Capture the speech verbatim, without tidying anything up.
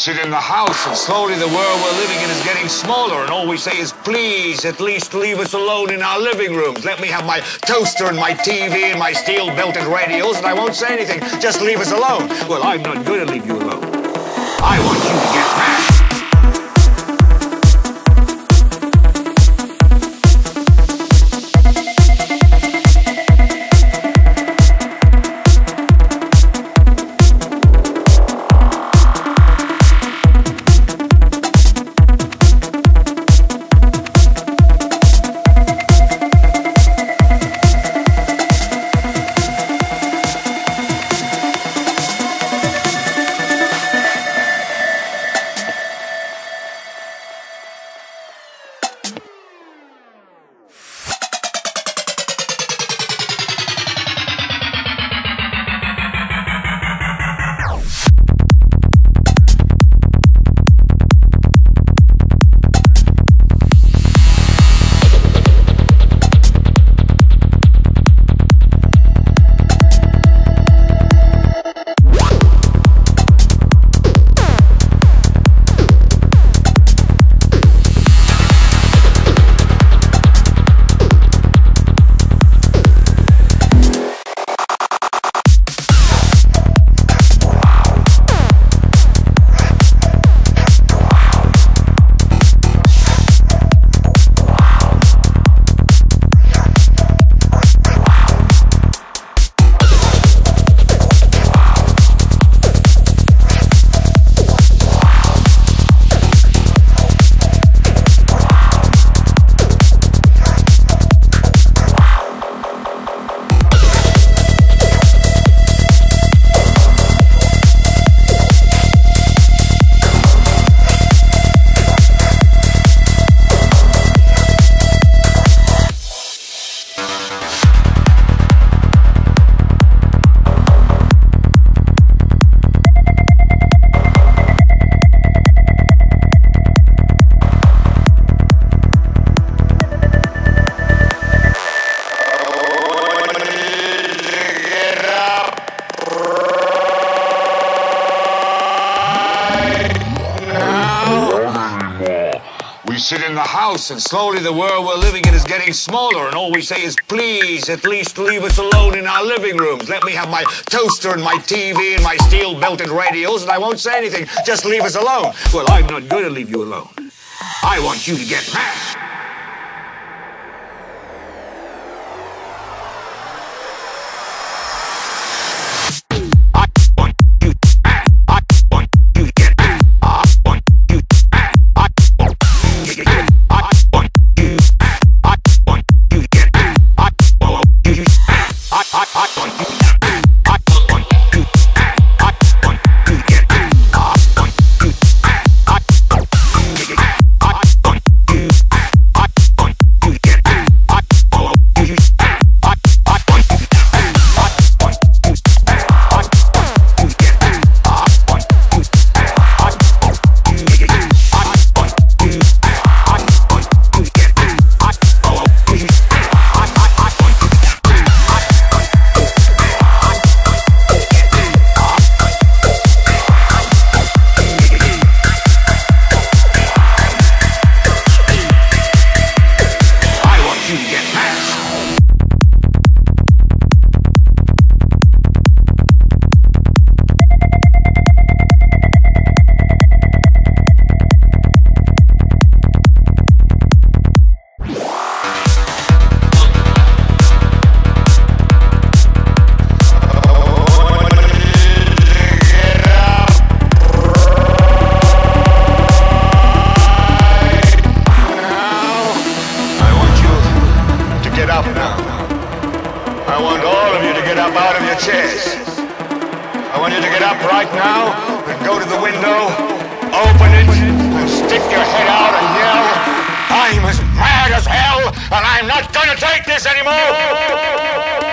sit in the house, and slowly the world we're living in is getting smaller, and all we say is, please, at least leave us alone in our living rooms. Let me have my toaster and my T V and my steel-belted radios, and I won't say anything. Just leave us alone. Well, I'm not going to leave you alone. I want you to get mad. Sit in the house, and slowly the world we're living in is getting smaller, and all we say is, please, at least leave us alone in our living rooms. Let me have my toaster and my T V and my steel-belted radios, and I won't say anything. Just leave us alone. Well, I'm not going to leave you alone. I want you to get mad. I want all of you to get up out of your chairs. I want you to get up right now and go to the window, open it, and stick your head out and yell, I'm as mad as hell, and I'm not gonna take this anymore!